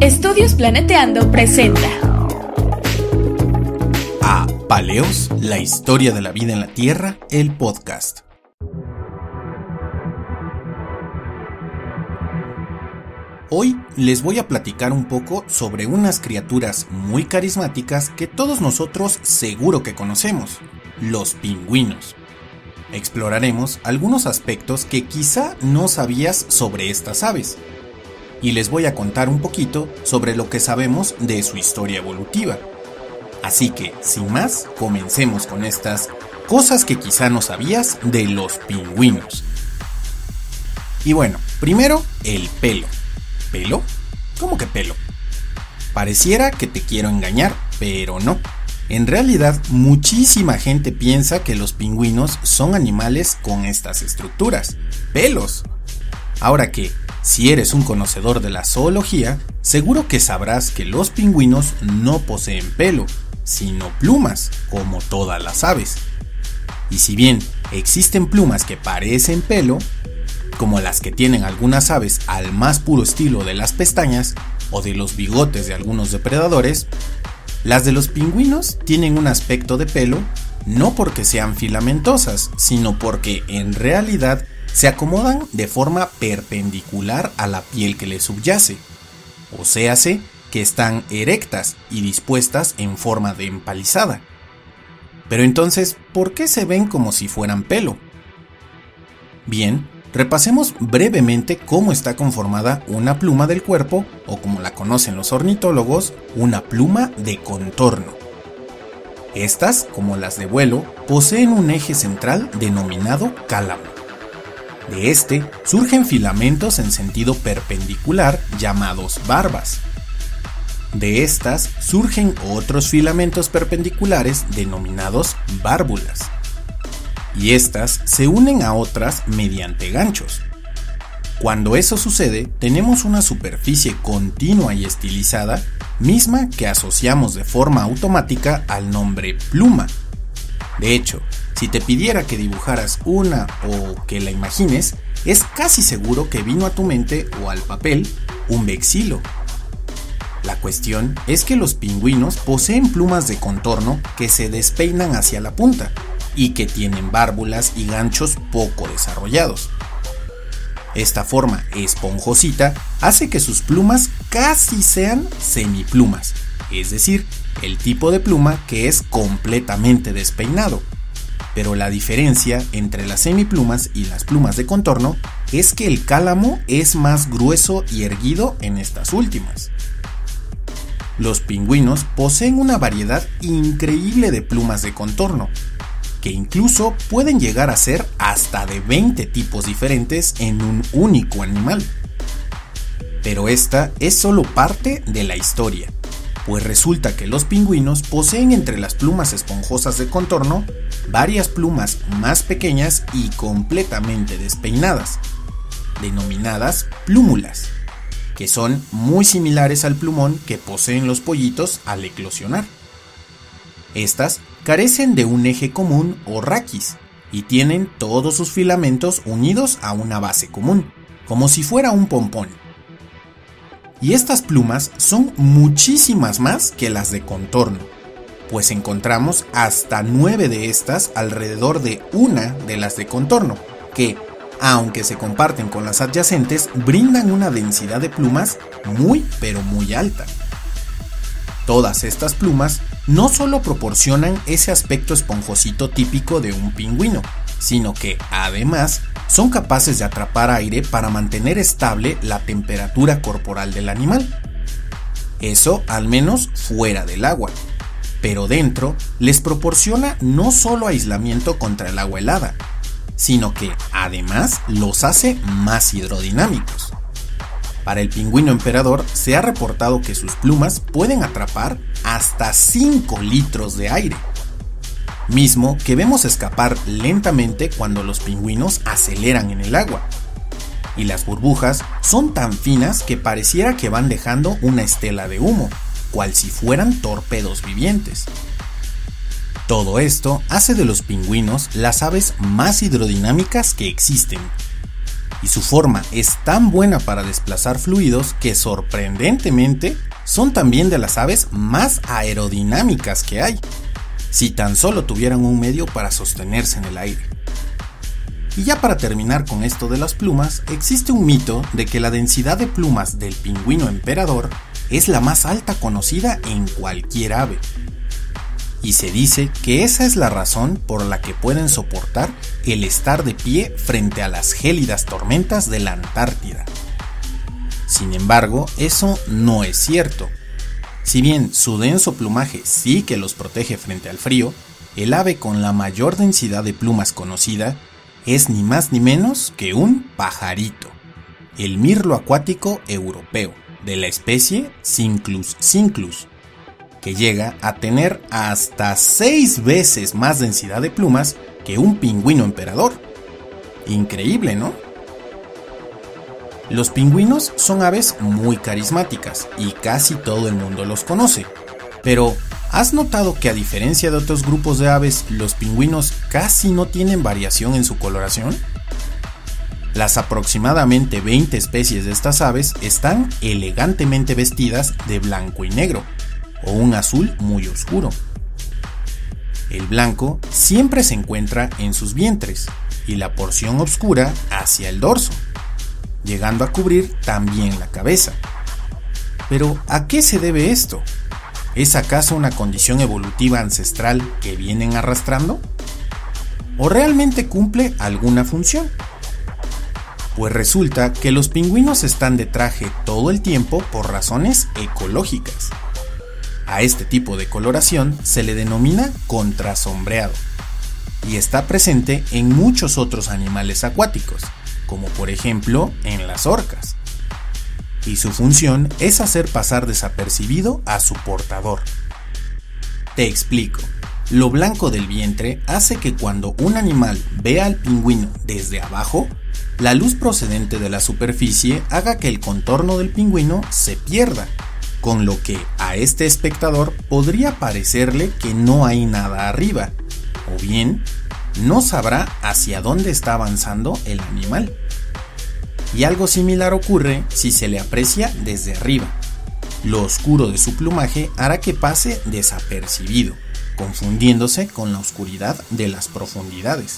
Estudios Planeteando presenta a Paleos, la historia de la vida en la Tierra, el podcast. Hoy les voy a platicar un poco sobre unas criaturas muy carismáticas que todos nosotros seguro que conocemos, los pingüinos. Exploraremos algunos aspectos que quizá no sabías sobre estas aves. Y les voy a contar un poquito sobre lo que sabemos de su historia evolutiva. Así que, sin más, comencemos con estas cosas que quizá no sabías de los pingüinos. Y bueno, primero, el pelo. ¿Pelo? ¿Cómo que pelo? Pareciera que te quiero engañar, pero no. En realidad, muchísima gente piensa que los pingüinos son animales con estas estructuras, pelos. Ahora que, si eres un conocedor de la zoología, seguro que sabrás que los pingüinos no poseen pelo, sino plumas, como todas las aves. Y si bien existen plumas que parecen pelo, como las que tienen algunas aves al más puro estilo de las pestañas o de los bigotes de algunos depredadores, las de los pingüinos tienen un aspecto de pelo no porque sean filamentosas, sino porque en realidad se acomodan de forma perpendicular a la piel que les subyace, o séase que están erectas y dispuestas en forma de empalizada. Pero entonces, ¿por qué se ven como si fueran pelo? Bien, repasemos brevemente cómo está conformada una pluma del cuerpo, o como la conocen los ornitólogos, una pluma de contorno. Estas, como las de vuelo, poseen un eje central denominado cálamo. De este surgen filamentos en sentido perpendicular llamados barbas. De estas surgen otros filamentos perpendiculares denominados bárbulas. Y estas se unen a otras mediante ganchos. Cuando eso sucede, tenemos una superficie continua y estilizada, misma que asociamos de forma automática al nombre pluma. De hecho, si te pidiera que dibujaras una o que la imagines, es casi seguro que vino a tu mente o al papel un vexilo. La cuestión es que los pingüinos poseen plumas de contorno que se despeinan hacia la punta y que tienen bárbulas y ganchos poco desarrollados. Esta forma esponjosita hace que sus plumas casi sean semiplumas, es decir, el tipo de pluma que es completamente despeinado. Pero la diferencia entre las semiplumas y las plumas de contorno es que el cálamo es más grueso y erguido en estas últimas. Los pingüinos poseen una variedad increíble de plumas de contorno, que incluso pueden llegar a ser hasta de 20 tipos diferentes en un único animal. Pero esta es solo parte de la historia, pues resulta que los pingüinos poseen entre las plumas esponjosas de contorno varias plumas más pequeñas y completamente despeinadas, denominadas plúmulas, que son muy similares al plumón que poseen los pollitos al eclosionar. Estas carecen de un eje común o raquis y tienen todos sus filamentos unidos a una base común, como si fuera un pompón. Y estas plumas son muchísimas más que las de contorno, pues encontramos hasta 9 de estas alrededor de una de las de contorno, que, aunque se comparten con las adyacentes, brindan una densidad de plumas muy pero muy alta. Todas estas plumas no solo proporcionan ese aspecto esponjosito típico de un pingüino, sino que, además, son capaces de atrapar aire para mantener estable la temperatura corporal del animal. Eso al menos fuera del agua, pero dentro les proporciona no solo aislamiento contra el agua helada, sino que además los hace más hidrodinámicos. Para el pingüino emperador se ha reportado que sus plumas pueden atrapar hasta 5 litros de aire, mismo que vemos escapar lentamente cuando los pingüinos aceleran en el agua. Y las burbujas son tan finas que pareciera que van dejando una estela de humo, cual si fueran torpedos vivientes. Todo esto hace de los pingüinos las aves más hidrodinámicas que existen. y su forma es tan buena para desplazar fluidos que sorprendentemente son también de las aves más aerodinámicas que hay, si tan solo tuvieran un medio para sostenerse en el aire. Y ya para terminar con esto de las plumas, existe un mito de que la densidad de plumas del pingüino emperador es la más alta conocida en cualquier ave. Y se dice que esa es la razón por la que pueden soportar el estar de pie frente a las gélidas tormentas de la Antártida. Sin embargo, eso no es cierto. Si bien su denso plumaje sí que los protege frente al frío, el ave con la mayor densidad de plumas conocida es ni más ni menos que un pajarito, el mirlo acuático europeo, de la especie Cinclus cinclus, que llega a tener hasta 6 veces más densidad de plumas que un pingüino emperador. Increíble, ¿no? Los pingüinos son aves muy carismáticas y casi todo el mundo los conoce, pero ¿has notado que a diferencia de otros grupos de aves, los pingüinos casi no tienen variación en su coloración? Las aproximadamente 20 especies de estas aves están elegantemente vestidas de blanco y negro, o un azul muy oscuro. El blanco siempre se encuentra en sus vientres y la porción oscura hacia el dorso, llegando a cubrir también la cabeza. Pero ¿a qué se debe esto? ¿Es acaso una condición evolutiva ancestral que vienen arrastrando? ¿O realmente cumple alguna función? Pues resulta que los pingüinos están de traje todo el tiempo por razones ecológicas. A este tipo de coloración se le denomina contrasombreado y está presente en muchos otros animales acuáticos, como por ejemplo en las orcas. Y su función es hacer pasar desapercibido a su portador. Te explico. Lo blanco del vientre hace que cuando un animal vea al pingüino desde abajo, la luz procedente de la superficie haga que el contorno del pingüino se pierda, con lo que a este espectador podría parecerle que no hay nada arriba, o bien no sabrá hacia dónde está avanzando el animal. Y algo similar ocurre si se le aprecia desde arriba. Lo oscuro de su plumaje hará que pase desapercibido, confundiéndose con la oscuridad de las profundidades.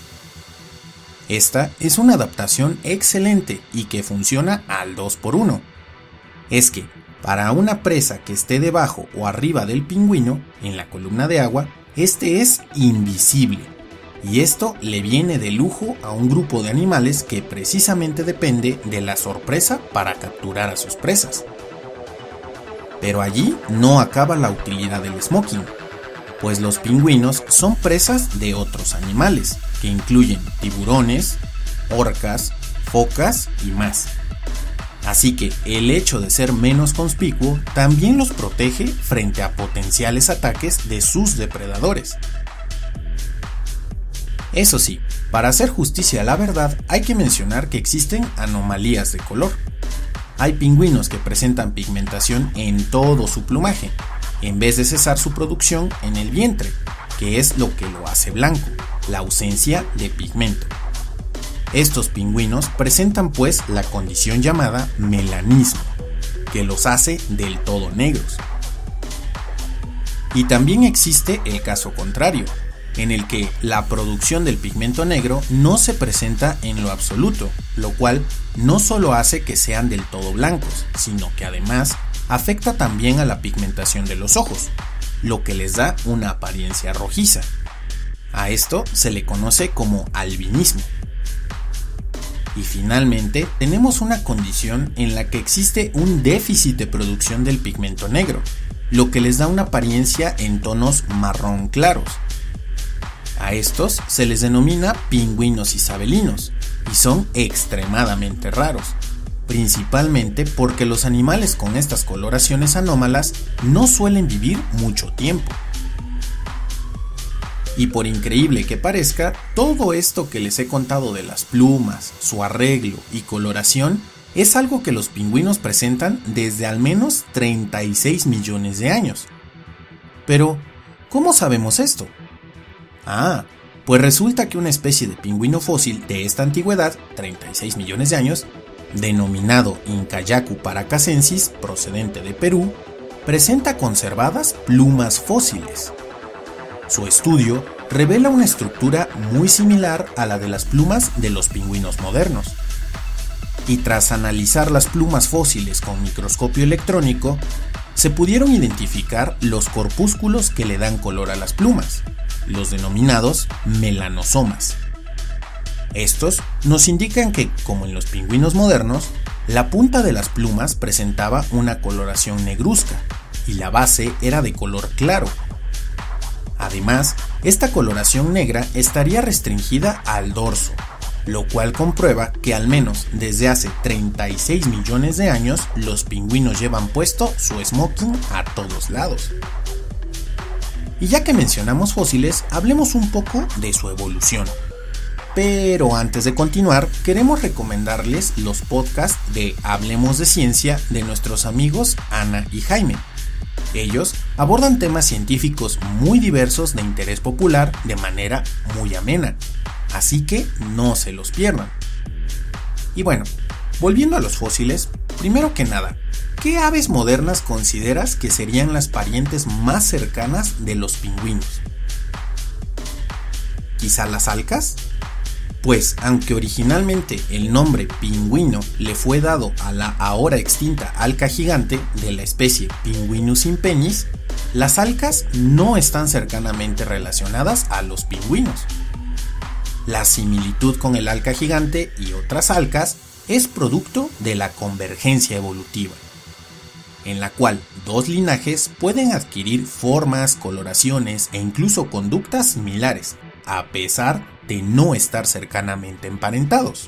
Esta es una adaptación excelente y que funciona al 2x1. Es que, para una presa que esté debajo o arriba del pingüino, en la columna de agua, este es invisible. Y esto le viene de lujo a un grupo de animales que precisamente depende de la sorpresa para capturar a sus presas. Pero allí no acaba la utilidad del smoking, pues los pingüinos son presas de otros animales, que incluyen tiburones, orcas, focas y más. Así que el hecho de ser menos conspicuo también los protege frente a potenciales ataques de sus depredadores. Eso sí, para hacer justicia a la verdad hay que mencionar que existen anomalías de color. Hay pingüinos que presentan pigmentación en todo su plumaje, en vez de cesar su producción en el vientre, que es lo que lo hace blanco, la ausencia de pigmento. Estos pingüinos presentan pues la condición llamada melanismo, que los hace del todo negros. Y también existe el caso contrario, en el que la producción del pigmento negro no se presenta en lo absoluto, lo cual no solo hace que sean del todo blancos, sino que además afecta también a la pigmentación de los ojos, lo que les da una apariencia rojiza. A esto se le conoce como albinismo. Y finalmente tenemos una condición en la que existe un déficit de producción del pigmento negro, lo que les da una apariencia en tonos marrón claros. A estos se les denomina pingüinos isabelinos y son extremadamente raros, principalmente porque los animales con estas coloraciones anómalas no suelen vivir mucho tiempo. Y por increíble que parezca, todo esto que les he contado de las plumas, su arreglo y coloración es algo que los pingüinos presentan desde al menos 36 millones de años. Pero, ¿cómo sabemos esto? Pues resulta que una especie de pingüino fósil de esta antigüedad, 36 millones de años, denominado Incayacu paracacensis, procedente de Perú, presenta conservadas plumas fósiles. Su estudio revela una estructura muy similar a la de las plumas de los pingüinos modernos. Y tras analizar las plumas fósiles con microscopio electrónico, se pudieron identificar los corpúsculos que le dan color a las plumas, los denominados melanosomas. Estos nos indican que, como en los pingüinos modernos, la punta de las plumas presentaba una coloración negruzca y la base era de color claro. Además, esta coloración negra estaría restringida al dorso, lo cual comprueba que al menos desde hace 36 millones de años los pingüinos llevan puesto su smoking a todos lados. Y ya que mencionamos fósiles, hablemos un poco de su evolución. Pero antes de continuar, queremos recomendarles los podcasts de Hablemos de Ciencia de nuestros amigos Ana y Jaime. Ellos abordan temas científicos muy diversos de interés popular de manera muy amena, así que no se los pierdan. Y bueno, volviendo a los fósiles, primero que nada, ¿qué aves modernas consideras que serían las parientes más cercanas de los pingüinos? ¿Quizá las alcas? Pues aunque originalmente el nombre pingüino le fue dado a la ahora extinta alca gigante de la especie Pinguinus impennis, las alcas no están cercanamente relacionadas a los pingüinos. La similitud con el alca gigante y otras alcas es producto de la convergencia evolutiva, en la cual dos linajes pueden adquirir formas, coloraciones e incluso conductas similares, a pesar de no estar cercanamente emparentados.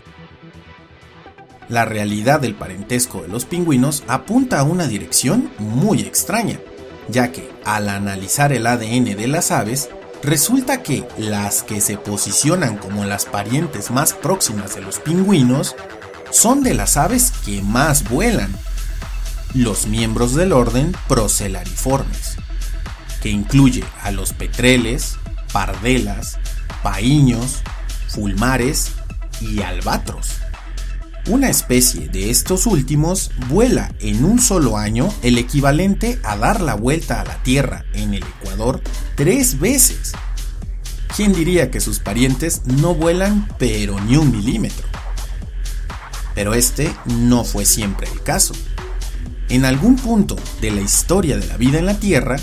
La realidad del parentesco de los pingüinos apunta a una dirección muy extraña, ya que al analizar el ADN de las aves, resulta que las que se posicionan como las parientes más próximas de los pingüinos son de las aves que más vuelan, los miembros del orden Procellariiformes, que incluye a los petreles, pardelas, paíños, fulmares y albatros. Una especie de estos últimos vuela en un solo año el equivalente a dar la vuelta a la Tierra en el Ecuador 3 veces. ¿Quién diría que sus parientes no vuelan pero ni un milímetro? Pero este no fue siempre el caso. En algún punto de la historia de la vida en la Tierra,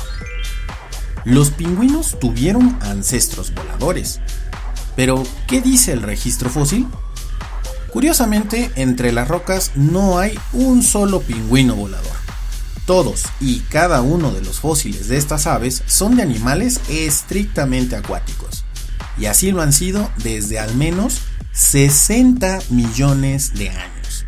los pingüinos tuvieron ancestros voladores. Pero, ¿qué dice el registro fósil? Curiosamente, entre las rocas no hay un solo pingüino volador. Todos y cada uno de los fósiles de estas aves son de animales estrictamente acuáticos, y así lo han sido desde al menos 60 millones de años.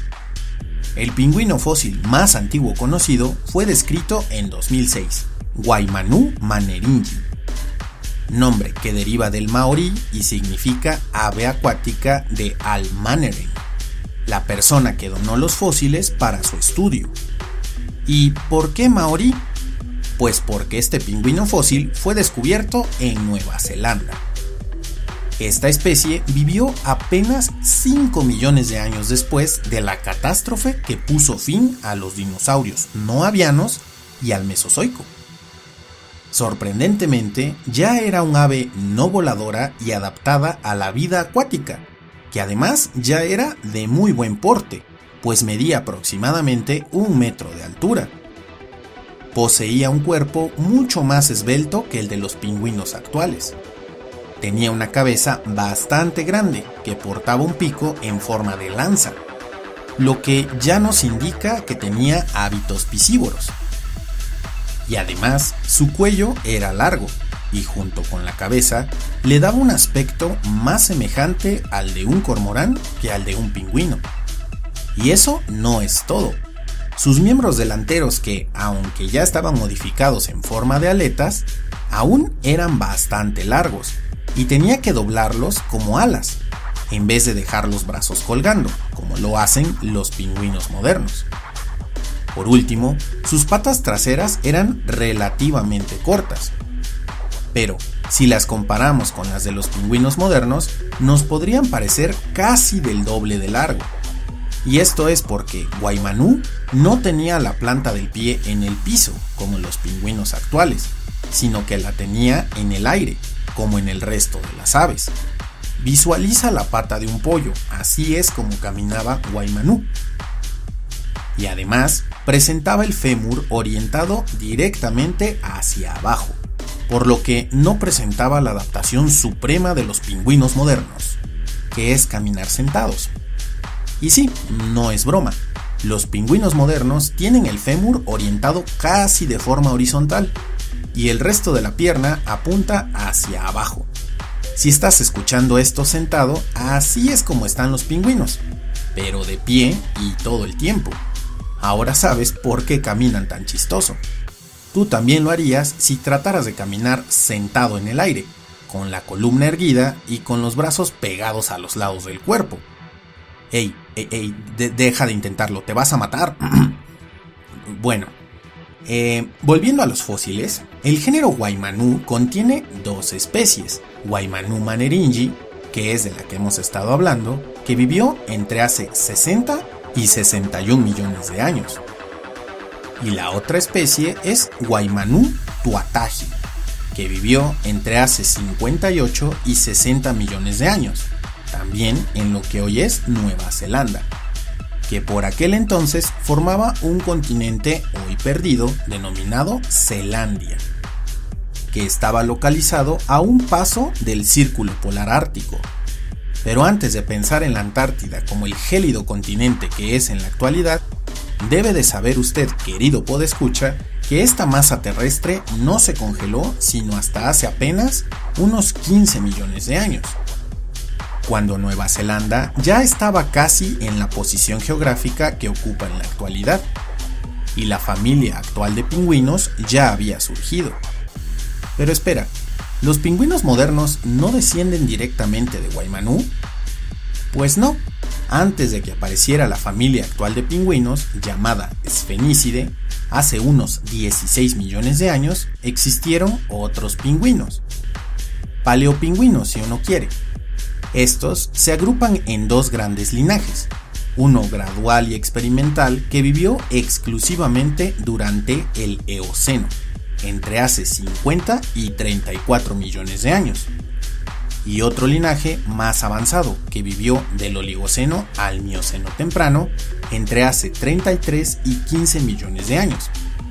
El pingüino fósil más antiguo conocido fue descrito en 2006, Waimanhu maneringi, nombre que deriva del maorí y significa ave acuática de Al-Manering, la persona que donó los fósiles para su estudio. ¿Y por qué maorí? Pues porque este pingüino fósil fue descubierto en Nueva Zelanda. Esta especie vivió apenas 5 millones de años después de la catástrofe que puso fin a los dinosaurios no avianos y al Mesozoico. Sorprendentemente, ya era un ave no voladora y adaptada a la vida acuática, que además ya era de muy buen porte, pues medía aproximadamente 1 metro de altura. Poseía un cuerpo mucho más esbelto que el de los pingüinos actuales. Tenía una cabeza bastante grande que portaba un pico en forma de lanza, lo que ya nos indica que tenía hábitos piscívoros. Y además su cuello era largo y junto con la cabeza le daba un aspecto más semejante al de un cormorán que al de un pingüino. Y eso no es todo. Sus miembros delanteros, que aunque ya estaban modificados en forma de aletas, aún eran bastante largos y tenía que doblarlos como alas, en vez de dejar los brazos colgando, como lo hacen los pingüinos modernos. Por último, sus patas traseras eran relativamente cortas. Pero, Si las comparamos con las de los pingüinos modernos, nos podrían parecer casi del doble de largo. Y esto es porque Waymanú no tenía la planta del pie en el piso, como los pingüinos actuales, sino que la tenía en el aire, como en el resto de las aves. Visualiza la pata de un pollo, así es como caminaba Waymanú. Y además, presentaba el fémur orientado directamente hacia abajo, por lo que no presentaba la adaptación suprema de los pingüinos modernos, que es caminar sentados. Y sí, no es broma, los pingüinos modernos tienen el fémur orientado casi de forma horizontal, y el resto de la pierna apunta hacia abajo. Si estás escuchando esto sentado, así es como están los pingüinos, pero de pie y todo el tiempo. Ahora sabes por qué caminan tan chistoso. Tú también lo harías si trataras de caminar sentado en el aire, con la columna erguida y con los brazos pegados a los lados del cuerpo. ¡Ey, deja de intentarlo, te vas a matar! Bueno, volviendo a los fósiles, el género Waymanú contiene dos especies. Waymanú maneringi, que es de la que hemos estado hablando, que vivió entre hace 60 y 61 millones de años. Y la otra especie es Waymanú tuataji, que vivió entre hace 58 y 60 millones de años, también en lo que hoy es Nueva Zelanda, que por aquel entonces formaba un continente hoy perdido denominado Zelandia, que estaba localizado a un paso del Círculo Polar Ártico. Pero antes de pensar en la Antártida como el gélido continente que es en la actualidad, debe de saber usted, querido podescucha, que esta masa terrestre no se congeló sino hasta hace apenas unos 15 millones de años, cuando Nueva Zelanda ya estaba casi en la posición geográfica que ocupa en la actualidad, y la familia actual de pingüinos ya había surgido. Pero espera, ¿los pingüinos modernos no descienden directamente de Waymanú? Pues no, antes de que apareciera la familia actual de pingüinos, llamada Spheniscidae, hace unos 16 millones de años, existieron otros pingüinos. Paleopingüinos, si uno quiere. Estos se agrupan en dos grandes linajes, uno gradual y experimental que vivió exclusivamente durante el Eoceno, entre hace 50 y 34 millones de años, y otro linaje más avanzado que vivió del Oligoceno al Mioceno temprano, entre hace 33 y 15 millones de años.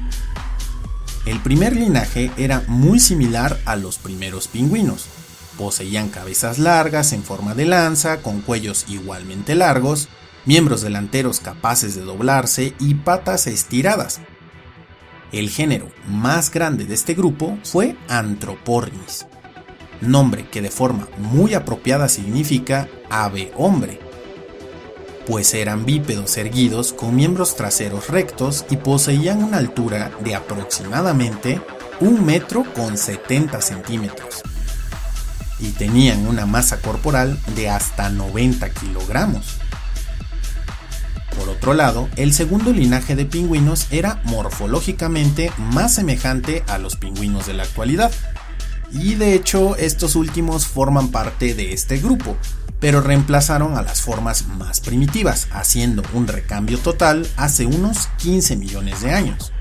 El primer linaje era muy similar a los primeros pingüinos. Poseían cabezas largas en forma de lanza, con cuellos igualmente largos, miembros delanteros capaces de doblarse y patas estiradas. El género más grande de este grupo fue Anthropornis, nombre que de forma muy apropiada significa ave hombre, pues eran bípedos erguidos con miembros traseros rectos y poseían una altura de aproximadamente 1 metro con 70 centímetros. Y tenían una masa corporal de hasta 90 kilogramos. Por otro lado, el segundo linaje de pingüinos era morfológicamente más semejante a los pingüinos de la actualidad, y de hecho estos últimos forman parte de este grupo, pero reemplazaron a las formas más primitivas, haciendo un recambio total hace unos 15 millones de años.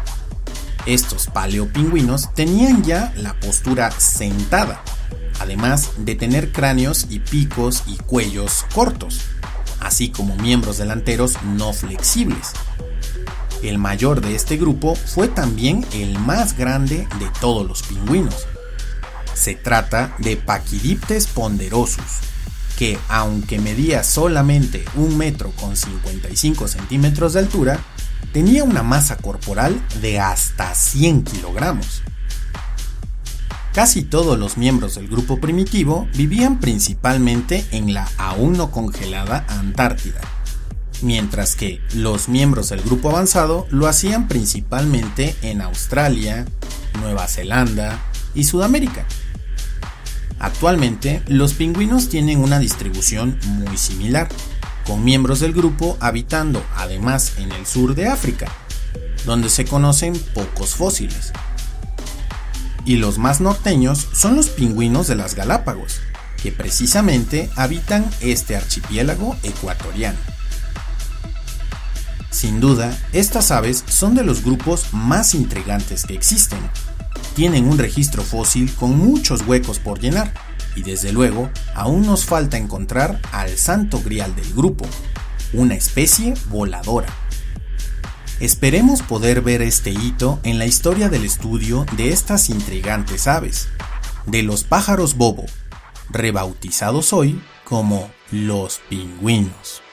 Estos paleopingüinos tenían ya la postura sentada, además de tener cráneos y picos y cuellos cortos, así como miembros delanteros no flexibles. El mayor de este grupo fue también el más grande de todos los pingüinos. Se trata de Pachydiptes ponderosus, que aunque medía solamente 1 metro con 55 centímetros de altura, tenía una masa corporal de hasta 100 kilogramos. Casi todos los miembros del grupo primitivo vivían principalmente en la aún no congelada Antártida, mientras que los miembros del grupo avanzado lo hacían principalmente en Australia, Nueva Zelanda y Sudamérica. Actualmente, los pingüinos tienen una distribución muy similar, con miembros del grupo habitando además en el sur de África, donde se conocen pocos fósiles. Y los más norteños son los pingüinos de las Galápagos, que precisamente habitan este archipiélago ecuatoriano. Sin duda, estas aves son de los grupos más intrigantes que existen. Tienen un registro fósil con muchos huecos por llenar, y desde luego, aún nos falta encontrar al santo grial del grupo, una especie voladora. Esperemos poder ver este hito en la historia del estudio de estas intrigantes aves, de los pájaros bobo, rebautizados hoy como los pingüinos.